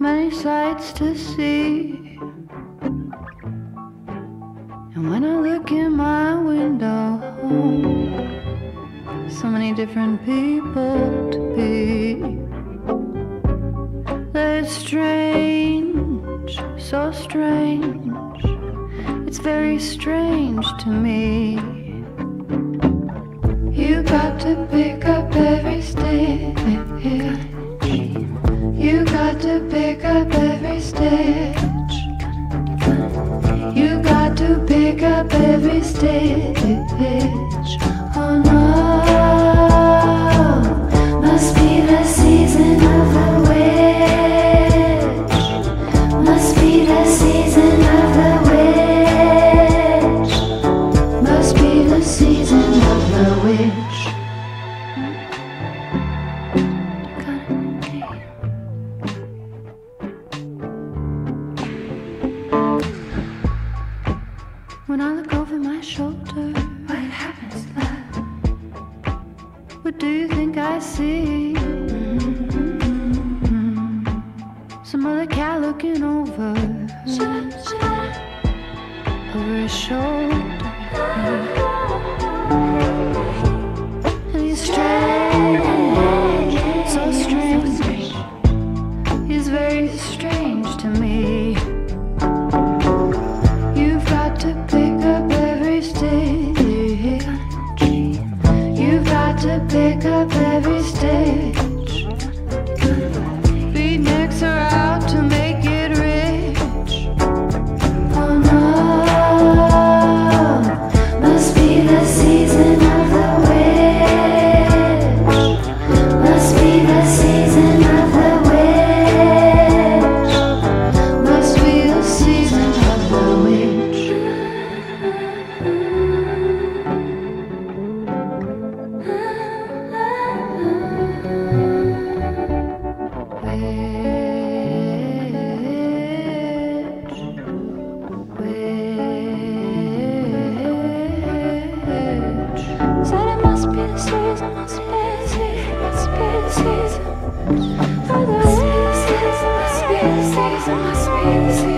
many sights to see. And when I look in my window, so many different people to be. They're strange, so strange. It's very strange to me. You got to pick up every stitch. You got to pick up every stitch. You got to pick up every stitch. Oh no, must be the season of the witch. Must be the season of the witch. Must be the season of the witch. When I look over my shoulder, what happens, love? What do you think I see? Some other cat looking over his shoulder. And he's strange, so strange. He's very strange to me. You've got to pick up every stitch. You've got to pick up every stitch. Beatniks are out to make it rich. Oh no, must be the season of the witch. Must be the season of the witch. Must be the season of the witch. Said it must be the season, must be the season, must be the season. For the witch, must be the season, must be the season.